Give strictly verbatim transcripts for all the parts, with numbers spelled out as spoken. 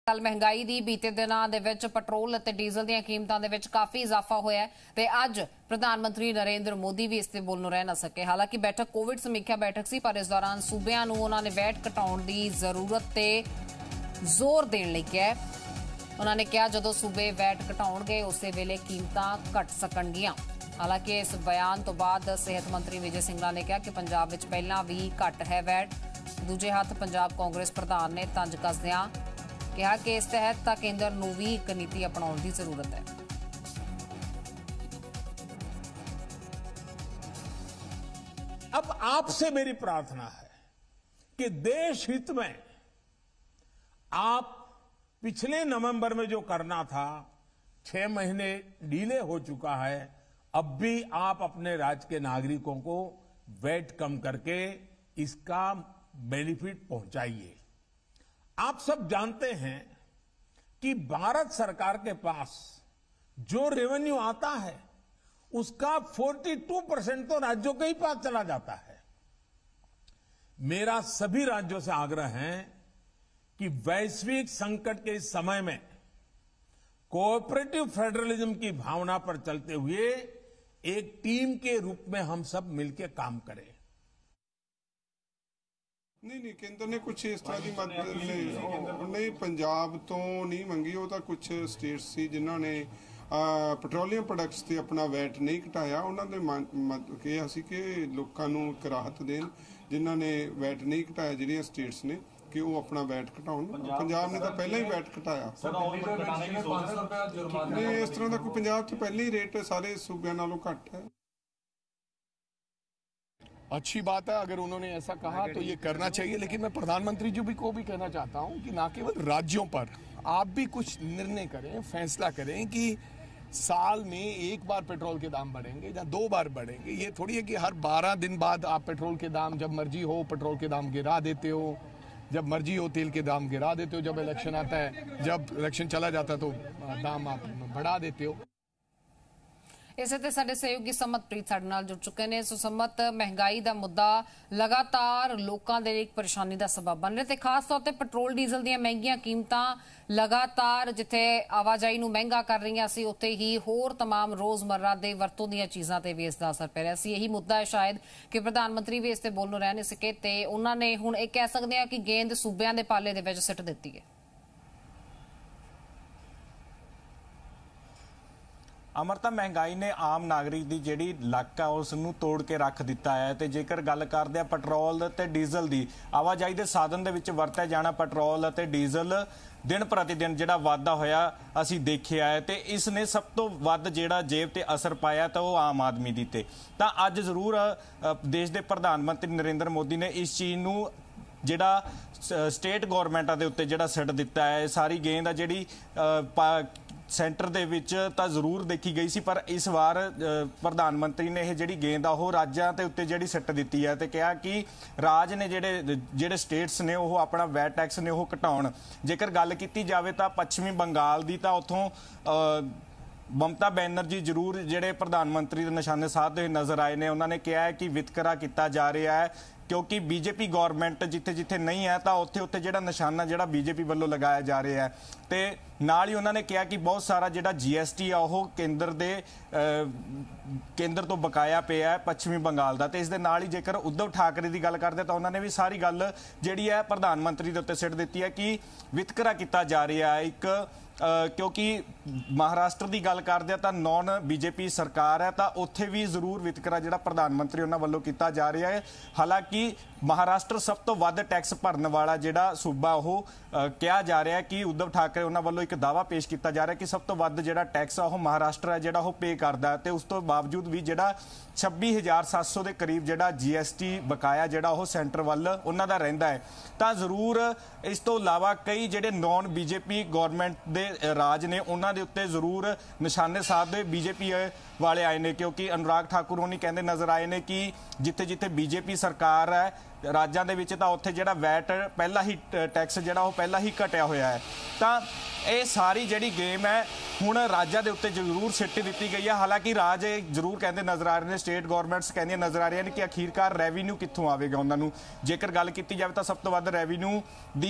महंगाई की बीते दिनों के पेट्रोल और डीजल दी कीमतों के काफ़ी इजाफा होया है ते अज प्रधानमंत्री नरेंद्र मोदी भी इस ते बोलनों रह ना सके। हालांकि बैठक कोविड समीक्षा बैठक सी, पर इस दौरान सूबियां नूं उन्होंने वैट घटाउण दी जरूरत ते जोर देण लई कहा। उन्होंने कहा जदों सूबे वैट घटाउणगे उस वेले कीमतां घट सकणगीआं। हालांकि इस बयान तो बाद सेहत मंत्री विजय सिंगला ने कहा कि पंजाब विच पहलां भी घट है वैट। दूजे हत्थ पंजाब कांग्रेस प्रधान ने तंज कसदिआं कहा कि इस तहत तां केंद्र नूं भी एक नीति अपनाउण दी जरूरत है। अब आपसे मेरी प्रार्थना है कि देश हित में आप पिछले नवंबर में जो करना था, छह महीने डिले हो चुका है, अब भी आप अपने राज्य के नागरिकों को वैट कम करके इसका बेनिफिट पहुंचाइए। आप सब जानते हैं कि भारत सरकार के पास जो रेवेन्यू आता है उसका बयालीस परसेंट तो राज्यों के ही पास चला जाता है। मेरा सभी राज्यों से आग्रह है कि वैश्विक संकट के इस समय में कोऑपरेटिव फेडरलिज्म की भावना पर चलते हुए एक टीम के रूप में हम सब मिलकर काम करें। नहीं नहीं केंद्र ने कुछ इस तरह की मदद नहीं, नहीं पंजाब तो नहीं मंगी। वो तो कुछ स्टेट्स सी जिन्होंने पेट्रोलियम प्रोडक्ट्स ते अपना वैट नहीं घटाया। उन्होंने कहा सी कि लोगों को एक राहत देन जिन्होंने वैट नहीं घटाया, जिहड़ियां स्टेट्स ने कि वो अपना वैट घटाउण। पंजाब ने तो पहले ही वैट घटाया। नहीं इस तरह का कोई पंजाब च पहले ही रेट सारे सूबे नालों घट है। अच्छी बात है अगर उन्होंने ऐसा कहा तो ये करना चाहिए, लेकिन मैं प्रधानमंत्री जी भी को भी कहना चाहता हूं कि ना केवल राज्यों पर आप भी कुछ निर्णय करें, फैसला करें कि साल में एक बार पेट्रोल के दाम बढ़ेंगे या दो बार बढ़ेंगे। ये थोड़ी है कि हर बारह दिन बाद आप पेट्रोल के दाम जब मर्जी हो पेट्रोल के दाम गिरा देते हो, जब मर्जी हो तेल के दाम गिरा देते हो, जब इलेक्शन आता है, जब इलेक्शन चला जाता है तो दाम आप बढ़ा देते हो। इसे ते साडे सहयोगी समतप्रीत साडे नाल जुड़ चुके हैं। सो समत, महंगाई का मुद्दा लगातार लोगों के लिए एक परेशानी का सबब बन रहा है, खास तौर पर पेट्रोल डीजल दी महंगियां कीमतां लगातार जिथे आवाजाही नूं महंगा कर रही सी, उत्थे ही होर तमाम रोजमर्रा के वरतों दी चीज़ों ते भी इसका असर पै रहा सी। यही मुद्दा है शायद कि प्रधानमंत्री भी इस ते बोलनों रह नहीं सके ते उन्होंने हुण ये कह सकते हैं कि गेंद सूबियां दे पाले दे विच सिट दित्ती है। अमरता, महंगाई ने आम नागरिक की जिहड़ी लक है उसनूं तोड़ के रख दिता है। तो जेकर गल करदे पेट्रोल ते डीजल की आवाजाही के साधन दे विच वरतिया जाना पेट्रोल ते डीजल दिन प्रति दिन जिहड़ा वाधा होया असीं देखिया है, तो इसने सब तो वध जिहड़ा जेब ते असर पाया तो वो आम आदमी दी ते। तां अज जरूर देश के प्रधानमंत्री नरेंद्र मोदी ने इस चीज़ नूं जिहड़ा स्टेट गौरमेंटां दे उत्ते जिहड़ा सिट दिता है, सारी गेंद आ जिहड़ी सेंटर दे विच तां जरूर देखी गई सी, पर इस बार प्रधानमंत्री ने यह जिहड़ी गेंद आ वो राज्यां ते उत्ते जिहड़ी सिट दित्ती है, तो कहा कि राज ने जिहड़े जिहड़े स्टेट्स ने वो अपना वैट टैक्स ने वो घटाउण। जेकर गल कीती जावे तां पश्चिमी बंगाल दी तां उत्थों ममता बैनर्जी जरूर जिहड़े प्रधानमंत्री दे निशाने साधदे होए नज़र आए ने। उन्होंने कहा है कि वितकरा किया जा रहा है क्योंकि बीजेपी गौरमेंट जिथे जिथे नहीं है तो उत्थे उत्थे जिहड़ा निशाना जिहड़ा बीजेपी वालों लगाया जा रहा है। तो नाल ही उन्होंने कहा कि बहुत सारा जिहड़ा जी एस टी आ वो केंद्र दे केंद्र तो बकाया पिया है पश्चिमी बंगाल का। तो इस दे नाल ही जेकर उद्धव ठाकरे की गल करते तो उन्होंने भी सारी गल जिहड़ी है प्रधानमंत्री दे उत्ते सिट दित्ती है कि वितकरा किया जा रहा है एक, क्योंकि महाराष्ट्र की गल करते तो नॉन बीजेपी सरकार है तो उत्थे भी जरूर वितकरा जिहड़ा प्रधानमंत्री उन्होंने वालों किया जा रहा है। हालांकि महाराष्ट्र सब तो वध टैक्स भरन वाला जिहड़ा सूबा वो कहा जा रहा है कि उद्धव ठाकरे उन्होंने वालों एक दावा पेश किया जा रहा है कि सब तो वध जिहड़ा टैक्स आ महाराष्ट्र है जिहड़ा वो पे करता है। तो उस तो बावजूद भी जिहड़ा छब्बी हज़ार सत्त सौ के करीब जिहड़ा जी एस टी बकाया जिहड़ा वो सेंटर वाल उन्हों का रहिंदा है। तो जरूर इस तो इलावा कई जिहड़े नॉन बीजेपी गौरमेंट दे राज ने उन्हों के उत्ते जरूर निशाने साधे बीजेपी वाले आए ने, क्योंकि अनुराग ठाकुर होनी कहते नज़र आए ने कि जिथे जिथे बीजेपी सरकार है राज्यों के विच तां उत्थे जिहड़ा वैट पहला ही टैक्स जिहड़ा वो पहला ही घटिया होया है। तां ये सारी जिहड़ी गेम है हुण राज्यां दे उत्ते जरूर सिट दित्ती गई है। हालांकि राज जरूर कहते नज़र आ रहे हैं, स्टेट गौरमेंट्स कहदियां नज़र आ रही हैं कि आखिरकार रैवेन्यू कित्थों आवेगा उन्हां नूं। जेकर गल कीती जावे तां सब तो वध रैवेन्यू दी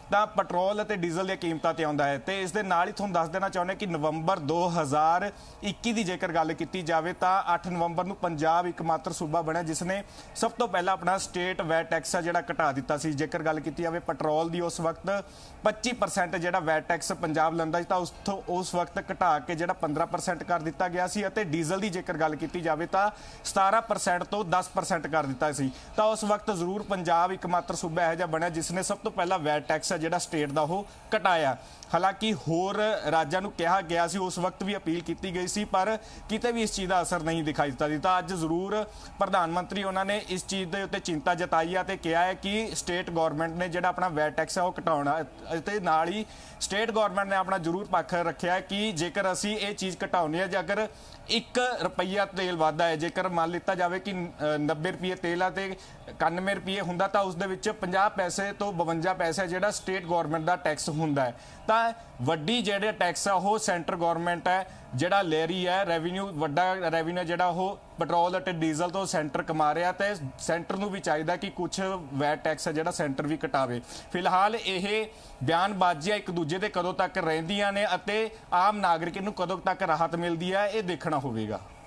ਤਾਂ ਪੈਟਰੋਲ ਅਤੇ ਡੀਜ਼ਲ ਦੀਆਂ ਕੀਮਤਾਂ ਤੇ ਆਉਂਦਾ ਹੈ। ਤੇ ਇਸ ਦੇ ਨਾਲ ਹੀ ਤੁਹਾਨੂੰ ਦੱਸ ਦੇਣਾ ਚਾਹੁੰਦੇ ਕਿ ਨਵੰਬਰ ਦੋ ਹਜ਼ਾਰ ਇੱਕੀ ਦੀ ਜੇਕਰ ਗੱਲ ਕੀਤੀ ਜਾਵੇ ਤਾਂ ਅੱਠ ਨਵੰਬਰ ਨੂੰ ਪੰਜਾਬ ਇੱਕਮਾਤਰ ਸੂਬਾ ਬਣਿਆ ਜਿਸ ਨੇ ਸਭ ਤੋਂ ਪਹਿਲਾਂ ਆਪਣਾ ਸਟੇਟ ਵੈਟ ਟੈਕਸ ਆ ਜਿਹੜਾ ਘਟਾ ਦਿੱਤਾ ਸੀ। ਜੇਕਰ ਗੱਲ ਕੀਤੀ ਜਾਵੇ ਪੈਟਰੋਲ ਦੀ, ਉਸ ਵਕਤ ਪੱਚੀ ਪਰਸੈਂਟ ਜਿਹੜਾ ਵੈਟ ਟੈਕਸ ਪੰਜਾਬ ਲੈਂਦਾ ਸੀ ਤਾਂ ਉਸ ਤੋਂ ਉਸ ਵਕਤ ਘਟਾ ਕੇ ਜਿਹੜਾ ਪੰਦਰਾਂ ਪਰਸੈਂਟ ਕਰ ਦਿੱਤਾ ਗਿਆ ਸੀ। ਅਤੇ ਡੀਜ਼ਲ ਦੀ ਜੇਕਰ ਗੱਲ ਕੀਤੀ ਜਾਵੇ ਤਾਂ ਸਤਾਰਾਂ ਪਰਸੈਂਟ ਤੋਂ ਦਸ ਪਰਸੈਂਟ ਕਰ ਦਿੱਤਾ ਸੀ। ਤਾਂ ਉਸ ਵਕਤ ਜ਼ਰੂਰ ਪੰਜਾਬ ਇੱਕਮਾਤਰ ਸੂਬਾ ਇਹੋ ਜਿਹਾ ਬਣਿਆ ਜਿਸ ਨੇ ਸਭ ਤੋਂ ਪਹਿਲਾਂ ਵੈਟ ਟੈਕਸ ਹੈ ਜਿਹੜਾ ਸਟੇਟ ਦਾ ਉਹ ਘਟਾਇਆ। ਹਾਲਾਂਕਿ ਹੋਰ ਰਾਜਾਂ ਨੂੰ ਕਿਹਾ ਗਿਆ ਸੀ, ਉਸ ਵਕਤ ਵੀ ਅਪੀਲ ਕੀਤੀ ਗਈ ਸੀ, ਪਰ ਕਿਤੇ ਵੀ ਇਸ ਚੀਜ਼ ਦਾ ਅਸਰ ਨਹੀਂ ਦਿਖਾਈ ਦਿੱਤਾ ਸੀ। ਤਾਂ ਅੱਜ ਜ਼ਰੂਰ ਪ੍ਰਧਾਨ ਮੰਤਰੀ ਉਹਨਾਂ ਨੇ ਇਸ ਚੀਜ਼ ਦੇ ਉੱਤੇ ਚਿੰਤਾ ਜਤਾਈ ਹੈ ਤੇ ਕਿਹਾ ਹੈ ਕਿ ਸਟੇਟ ਗਵਰਨਮੈਂਟ ਨੇ ਜਿਹੜਾ ਆਪਣਾ ਵੈਟ ਟੈਕਸ ਹੈ ਉਹ ਘਟਾਉਣਾ ਅਤੇ ਨਾਲ ਹੀ ਸਟੇਟ ਗਵਰਨਮੈਂਟ ਨੇ ਆਪਣਾ ਜ਼ਰੂਰ ਪੱਖ ਰੱਖਿਆ ਕਿ ਜੇਕਰ ਅਸੀਂ ਇਹ ਚੀਜ਼ ਘਟਾਉਣੀ ਹੈ, ਜੇ ਅਗਰ ਇੱਕ ਰੁਪਈਆ ਤੇਲ ਵੱਧਦਾ ਹੈ, ਜੇਕਰ ਮੰਨ ਲਿੱਤਾ ਜਾਵੇ ਕਿ ਨੱਬੇ ਰੁਪਏ ਤੇਲ ਆ ਤੇ ਇਕਾਨਵੇਂ ਰੁਪਏ ਹੁੰਦਾ ਤਾਂ ਉਸ ਦੇ ਵਿੱਚ ਪੰਜਾਹ ਪੈਸੇ ਤੋਂ ਬਵੰਜਾ ਪੈਸੇ ਜਿਹੜਾ ਸਟੇਟ ਗਵਰਨਮੈਂਟ ਦਾ ਟੈਕਸ ਹੁੰਦਾ ਹੈ। ਤਾਂ ਵੱਡੀ ਜਿਹੜੇ ਟੈਕਸ ਆ ਉਹ ਸੈਂਟਰ ਗਵਰਨਮੈਂਟ ਹੈ ਜਿਹੜਾ ਲੈ ਰਹੀ ਹੈ। ਰੈਵਨਿਊ ਵੱਡਾ ਰੈਵਨਿਊ ਜਿਹੜਾ ਉਹ ਪੈਟਰੋਲ ਅਤੇ ਡੀਜ਼ਲ ਤੋਂ ਸੈਂਟਰ ਕਮਾ ਰਿਹਾ ਤੇ ਸੈਂਟਰ ਨੂੰ ਵੀ ਚਾਹੀਦਾ ਕਿ ਕੁਝ ਵੈਟ ਟੈਕਸ ਹੈ ਜਿਹੜਾ ਸੈਂਟਰ ਵੀ ਘਟਾਵੇ। ਫਿਲਹਾਲ ਇਹ ਬਿਆਨਬਾਜ਼ੀਆਂ ਇੱਕ ਦੂਜੇ ਦੇ ਕਦੋਂ ਤੱਕ ਰਹਿੰਦੀਆਂ ਨੇ ਅਤੇ ਆਮ ਨਾਗਰਿਕ ਨੂੰ ਕਦੋਂ ਤੱਕ ਰਾਹਤ ਮਿਲਦੀ ਹੈ ਇਹ ਦੇਖਣਾ ਹੋਵੇਗਾ।